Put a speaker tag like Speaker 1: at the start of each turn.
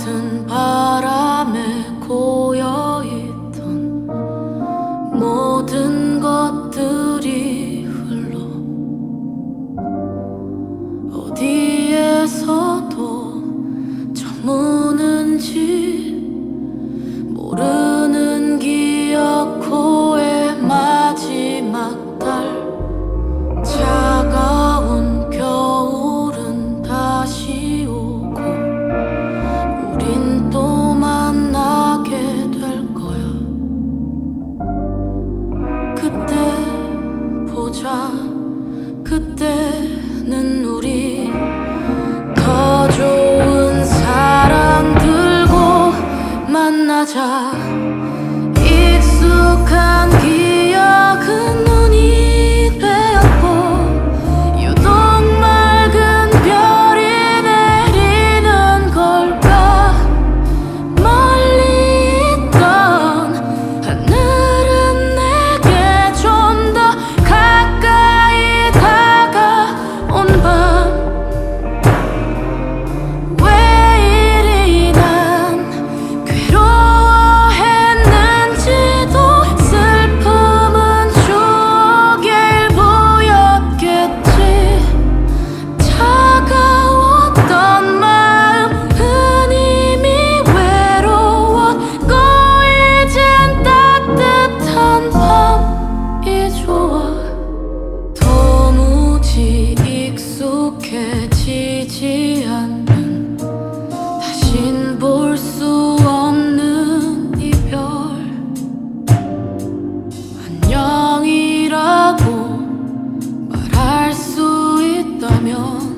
Speaker 1: 같은 바람에 고여있던 모든 것들이 흘러 어디에서도 저무는지 모르는 기어코의 마지막 달, 차가운 겨울은 다시 오고 우린 또 만나게 될 거야. 그때 보자. 그때는 우리 더 좋은 사랑 들고 만나자. 익숙한 기억은 눈이 되었고 유독 맑은 별이 내리는 걸까. 멀리 있던 하늘은 내게 좀 더 가까이 다가온 밤. 왜 이리 난 괴로워했는지도 슬픔은 추억의 일부였겠지. 차가웠던 마음은 이미 외로웠고 이젠 따뜻한 밤이 좋아. 도무지 익숙해지지 않는 다신 볼 수 없는 이별. 안녕이라고 말할 수 있다면